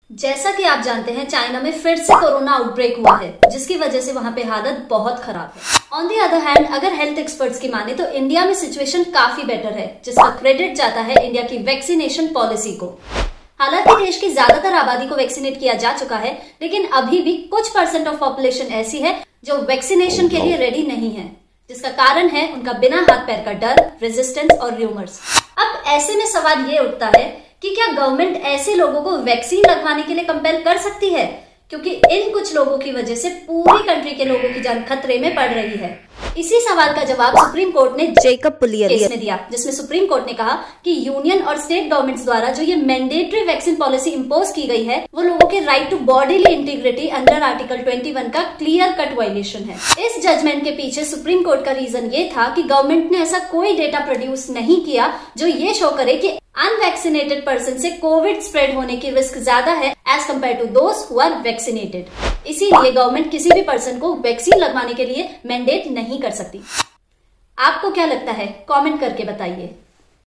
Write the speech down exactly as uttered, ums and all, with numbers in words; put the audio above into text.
जैसा कि आप जानते हैं, चाइना में फिर से कोरोना आउटब्रेक हुआ है, जिसकी वजह से वहां पे हालत बहुत खराब है। ऑन दी अदर हैंड, अगर हेल्थ एक्सपर्ट्स की माने तो इंडिया में सिचुएशन काफी बेटर है, जिसका क्रेडिट जाता है इंडिया की वैक्सीनेशन पॉलिसी को। हालांकि देश की ज्यादातर आबादी को वैक्सीनेट किया जा चुका है, लेकिन अभी भी कुछ परसेंट ऑफ पॉपुलेशन ऐसी है जो वैक्सीनेशन के लिए रेडी नहीं है, जिसका कारण है उनका बिना हाथ पैर का डर, रेजिस्टेंस और र्यूमर्स। अब ऐसे में सवाल ये उठता है कि क्या गवर्नमेंट ऐसे लोगों को वैक्सीन लगवाने के लिए कंपेल कर सकती है, क्योंकि इन कुछ लोगों की वजह से पूरी कंट्री के लोगों की जान खतरे में पड़ रही है। इसी सवाल का जवाब सुप्रीम कोर्ट ने जेकब पुलियर केस में दिया, जिसमें सुप्रीम कोर्ट ने कहा कि यूनियन और स्टेट गवर्नमेंट्स द्वारा जो ये मैंडेटरी वैक्सीन पॉलिसी इंपोज की गई है, वो लोगों के right to bodily integrity under article इक्कीस का क्लियर कट वायलेशन है। इस जजमेंट के पीछे सुप्रीम कोर्ट का रीजन ये था कि गवर्नमेंट ने ऐसा कोई डेटा प्रोड्यूस नहीं किया जो ये शो करे कि अनवैक्सीनेटेड पर्सन से कोविड स्प्रेड होने की रिस्क ज्यादा है as compared to those who are vaccinated. इसीलिए गवर्नमेंट किसी भी पर्सन को वैक्सीन लगवाने के लिए मैंडेट नहीं कर सकती। आपको क्या लगता है? कमेंट करके बताइए।